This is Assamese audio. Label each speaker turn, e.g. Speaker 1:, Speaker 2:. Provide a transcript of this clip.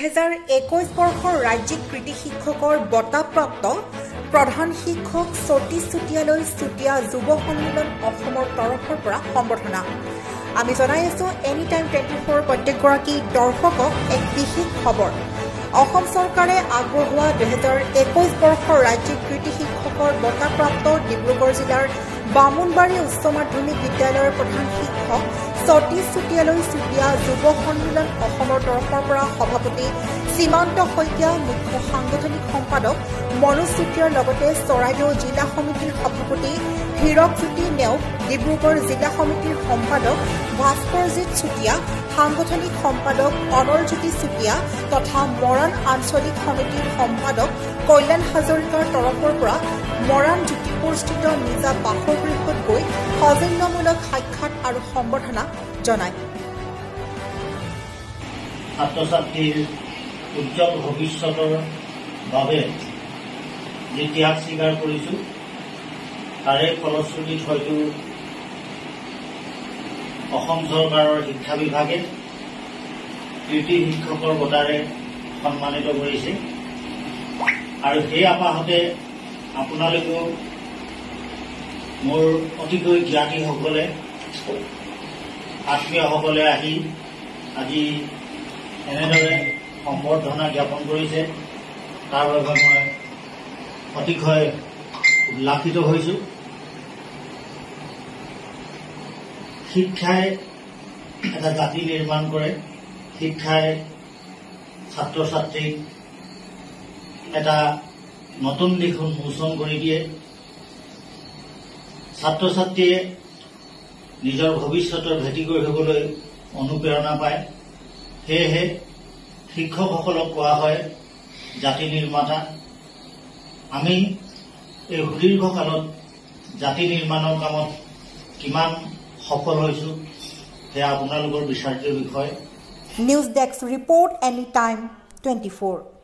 Speaker 1: 2021 বৰ্ষৰ ৰাজ্যিক কৃতি শিক্ষকৰ বঁটাপ্ৰাপ্ত প্ৰধান শিক্ষক সতীশ চুটিয়ালৈ চুটিয়া যুৱ সন্মিলন অসমৰ তৰফৰ পৰা সম্বৰ্ধনা। আমি জনাই আছো এনি টাইম 24 প্ৰত্যেকগৰাকী দৰ্শকক এক বিশেষ খবৰ। অসম চৰকাৰে আগবঢ়োৱা 2021 বৰ্ষৰ ৰাজ্যিক কৃতি শিক্ষকৰ বঁটাপ্ৰাপ্ত ডিব্ৰুগড় জিলাৰ বামুণবাৰী উচ্চ মাধ্যমিক বিদ্যালয়ৰ প্ৰধান শিক্ষক সতীশ চুটিয়ালৈ চুটিয়া যুৱ সন্মিলন অসমৰ তৰফৰ পৰা সভাপতি সীমান্ত শইকীয়া, মুখ্য সাংগঠনিক সম্পাদক মনোজ চুটিয়াৰ লগতে চৰাইদেউ জিলা সমিতিৰ সভাপতি হীৰকজ্যোতি নেওগ, ডিব্ৰুগড় জিলা সমিতিৰ সম্পাদক ভাস্কৰজিৎ চুটিয়া, সাংগঠনিক সম্পাদক অনলজ্যোতি চুটিয়া তথা মৰাণ আঞ্চলিক সমিতিৰ সম্পাদক কল্যাণ হাজৰিকাৰ তৰফৰ পৰা মৰাণ জ্যোতিপুৰস্থিত নিজা বাসগৃহত গৈ সৌজন্যমূলক সাক্ষাৎ আৰু সম্বৰ্ধনা জনায়।
Speaker 2: ছাত্ৰ ছাত্ৰীৰ উজ্জ্বল ভৱিষ্যতৰ বাবে যি ত্যাগ স্বীকাৰ কৰিছোঁ তাৰে ফলশ্ৰুতিত হয়তো অসম চৰকাৰৰ শিক্ষা বিভাগে কৃতি শিক্ষকৰ বঁটাৰে সন্মানিত কৰিছে আৰু সেই আপাহতে আপোনালোকেও মোৰ অতিকৈ জ্ঞাতিসকলে আত্মীয়সকলে আহি আজি এনেদৰে সম্বৰ্ধনা জ্ঞাপন কৰিছে, তাৰ বাবে মই অতিশয় উল্লাসিত হৈছোঁ। শিক্ষাই এটা জাতি নিৰ্মাণ কৰে, শিক্ষাই ছাত্ৰ ছাত্ৰীক এটা নতুন দিশ উন্মোচন কৰি দিয়ে। ছাত্ৰ ছাত্ৰীয়ে নিজৰ ভৱিষ্যতৰ ভেটি গঢ়িবলৈ অনুপ্ৰেৰণা পায়। সেয়েহে শিক্ষকসকলক কোৱা হয় জাতি নিৰ্মাতা। আমি এই সুদীৰ্ঘকালত জাতি নিৰ্মাণৰ কামত কিমান সফল হৈছোঁ সেয়া আপোনালোকৰ বিচাৰ্যৰ বিষয়।
Speaker 1: News desk report any time 24।